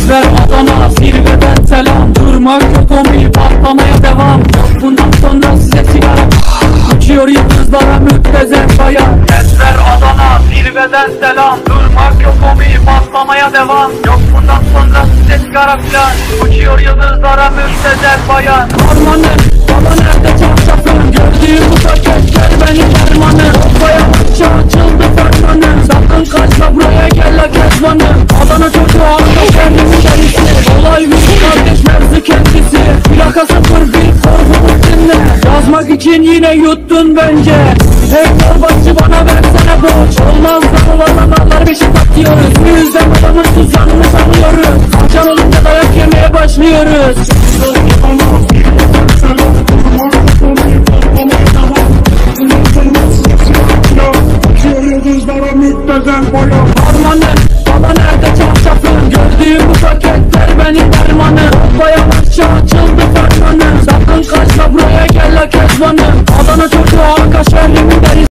Ezber Adana zirveden selam. Durmak yok omi patlamaya devam. Yok bundan sonra size sigara. Uçuyor yıldızlara müptezel bayan. Ezber Adana zirveden selam. Durmak yok omi patlamaya devam. Yok bundan sonra size sigara filan. Uçuyor yıldızlara müptezel bayan. Harmanı baba nerede çarşafın? Gördüğüm bu paketler benim dermanım. Bayağı açıldı fermanım. Sakın kaçma buraya gel la kezbanım. Adana çocuğu arka kendimin derisi. Olay bir kardeş mevzu kendisi. Plakası 01 korkumuz dinle. Yazmak için yine yuttun bence. Hey torbacı bana versene borç. Olmaz da olanlarlar beşik atıyoruz. Bu yüzden adamın tuzağını sanıyoruz. Akşam olunca dayak yemeye başlıyoruz. Harmanı baba nerede çarşafın? Gördüğüm bu paketler benim dermanım. Bayağı açıldı fermanım. Sakın kaçma buraya gel la kezbanım. Adana çocuğu arka şehrimin derisi.